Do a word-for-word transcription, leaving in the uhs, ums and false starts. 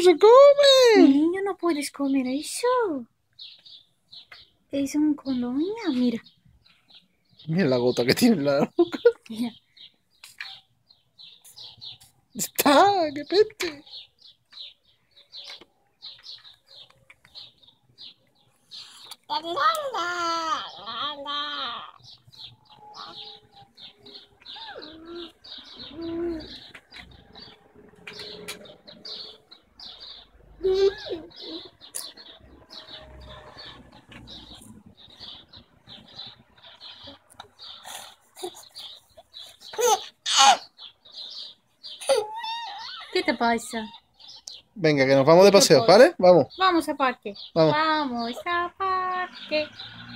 se come! Niño, no puedes comer eso. Es un colonia, mira. Mira la gota que tiene en la boca. Mira. ¡Está! ¡Qué peste! ¿Qué te pasa? Venga, que nos vamos de paseo, ¿vale? Vamos. Vamos a parque. Vamos. Vamos a parque.